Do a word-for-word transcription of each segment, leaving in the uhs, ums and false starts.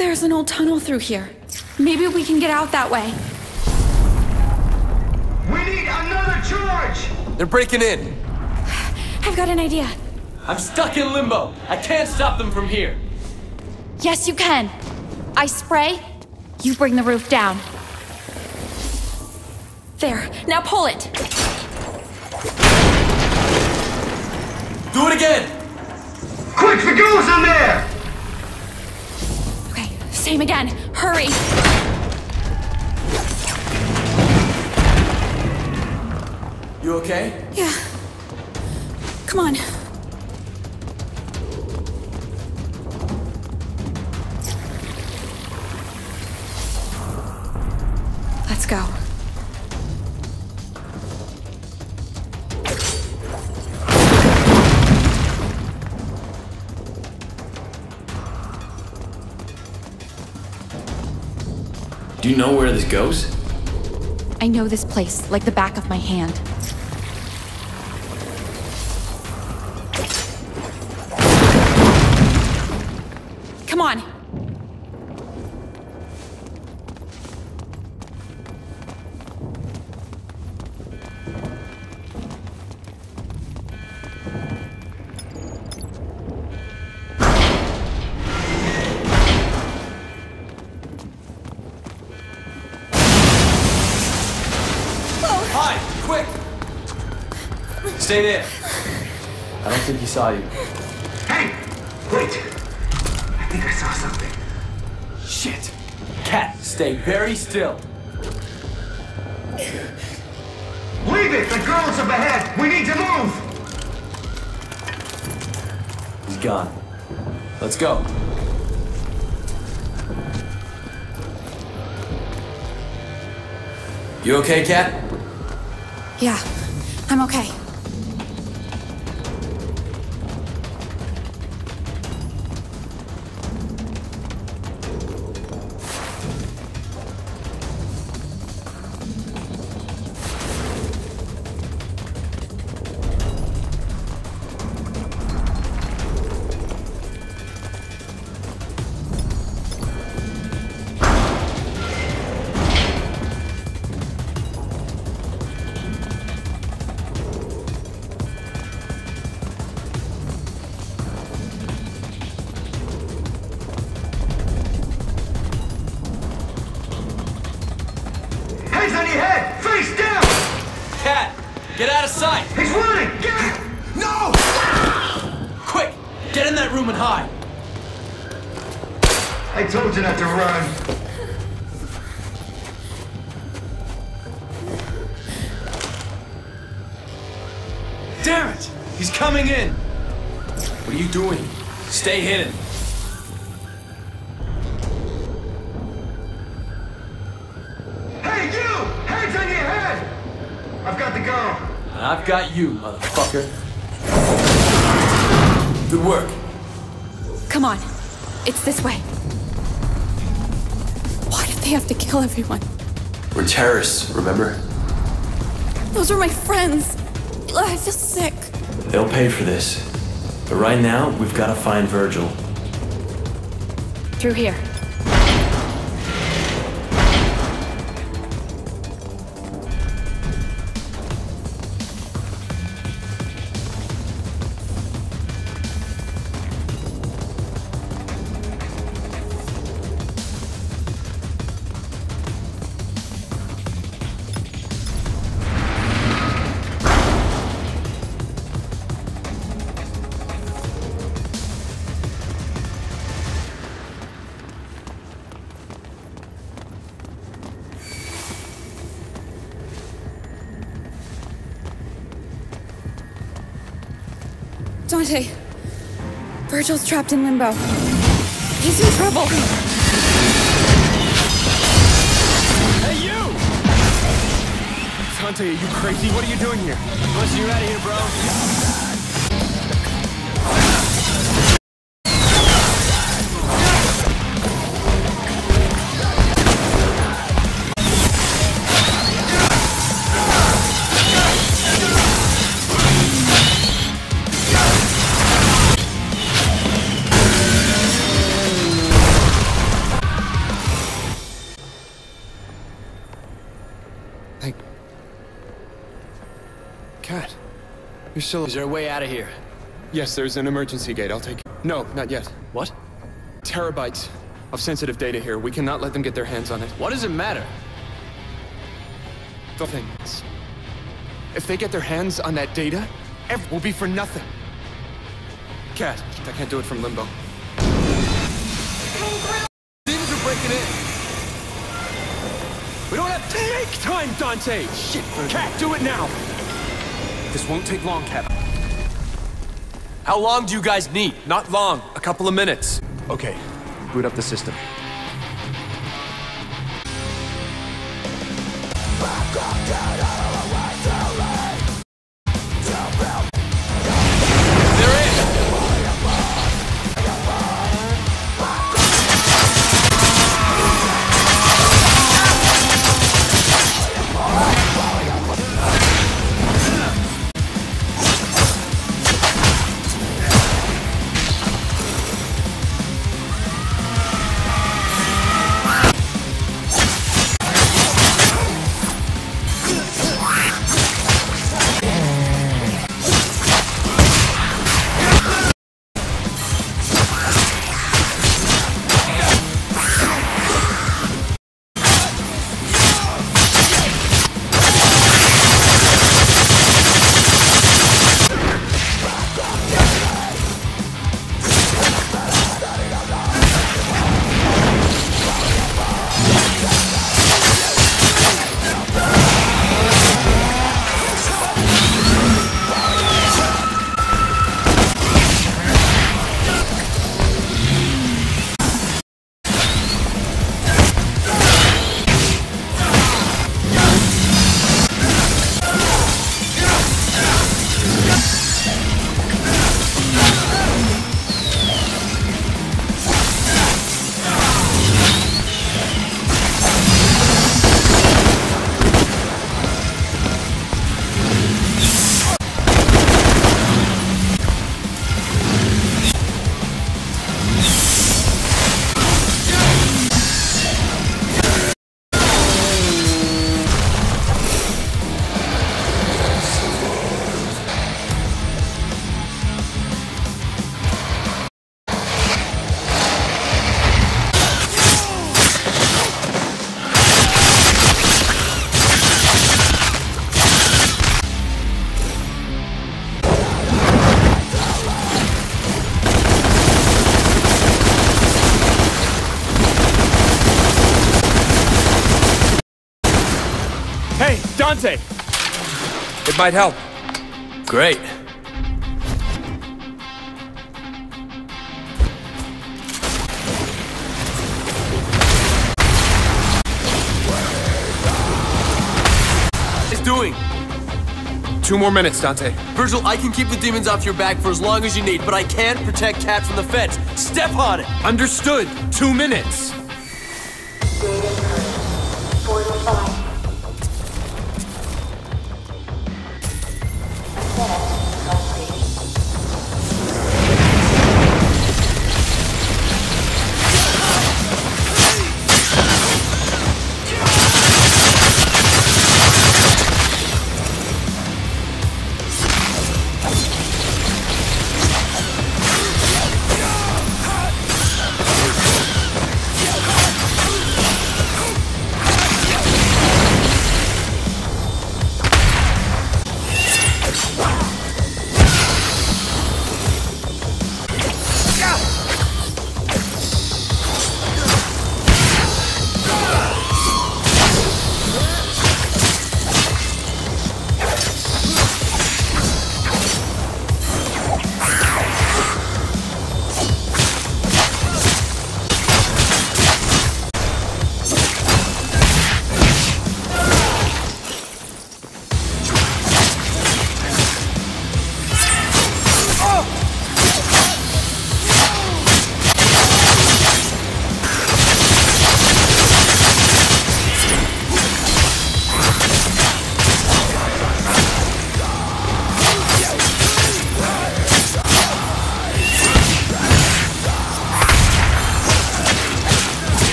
There's an old tunnel through here. Maybe we can get out that way. We need another charge! They're breaking in. I've got an idea. I'm stuck in limbo. I can't stop them from here. Yes, you can. I spray, you bring the roof down. There, now pull it. Do it again! Quick, the girl's in there! Okay, same again. Hurry. You okay? Yeah. Come on. Let's go. Do you know where this goes? I know this place like the back of my hand. Come on. Stay there. I don't think he saw you. Hey! Wait! I think I saw something. Shit! Cat, stay very still. Leave it! The girl's up ahead! We need to move! He's gone. Let's go. You okay, Cat? Yeah, I'm okay. Hands on your head! Face down! Cat, get out of sight! He's running! Get it! No! Quick, get in that room and hide. I told you not to run. Damn it! He's coming in! What are you doing? Stay hidden. Hey, you! Hands on your head! I've got the girl. And I've got you, motherfucker. Good work. Come on. It's this way. Why did they have to kill everyone? We're terrorists, remember? Those are my friends. I feel sick. They'll pay for this. But right now, we've got to find Virgil. Through here. Dante. Virgil's trapped in limbo. He's in trouble. Hey, you! Dante, are you crazy? What are you doing here? Listen, you're out of here, bro. You're still... Is there a way out of here? Yes, there's an emergency gate. I'll take it. No, not yet. What? Terabytes of sensitive data here. We cannot let them get their hands on it. What does it matter? The thing is, if they get their hands on that data, everything will be for nothing. Cat, I can't do it from limbo. Demons are breaking in. We don't have to Take time, Dante! shit for Cat, do it now! This won't take long, Cap. How long do you guys need? Not long. A couple of minutes. Okay, boot up the system. They're in! Hey, Dante! It might help. Great. It's doing. Two more minutes, Dante. Virgil, I can keep the demons off your back for as long as you need, but I can't protect Cat from the feds. Step on it! Understood. Two minutes.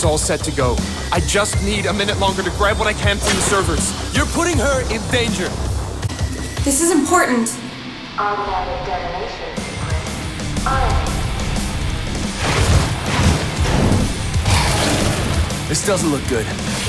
all set to go. I just need a minute longer to grab what I can from the servers. You're putting her in danger. This is important. Automatic detonation sequence on. This doesn't look good.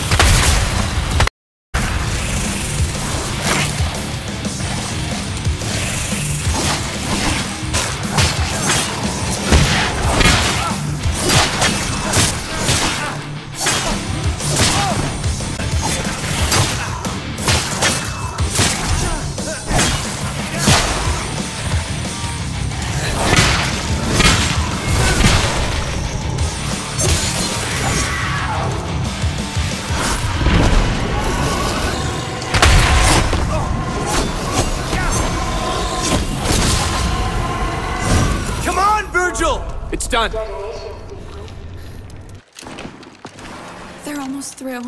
It's done. They're almost through.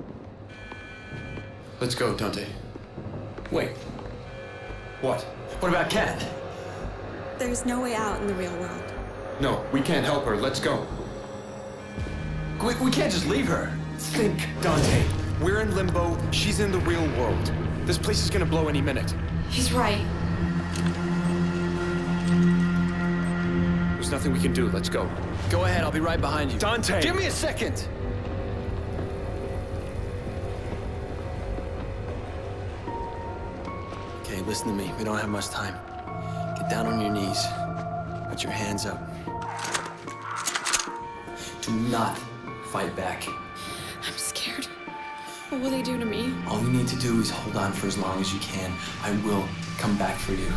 Let's go, Dante. Wait. What? What about Kat? There's no way out in the real world. No, we can't help her. Let's go. We, we can't just leave her. Think, Dante. We're in limbo. She's in the real world. This place is gonna blow any minute. He's right. There's nothing we can do. Let's go. Go ahead, I'll be right behind you. Dante! Give me a second. Okay, listen to me. We don't have much time. Get down on your knees. Put your hands up. Do not fight back. I'm scared. What will they do to me? All you need to do is hold on for as long as you can. I will come back for you.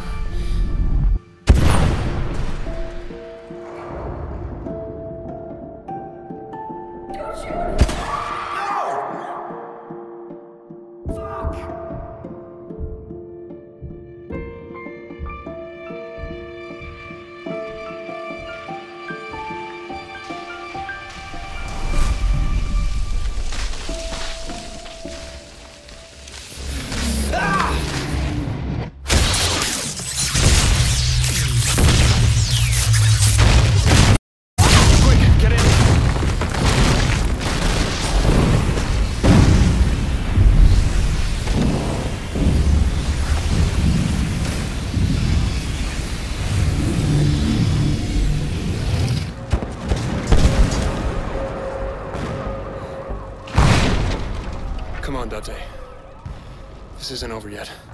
Come on, Dante. This isn't over yet.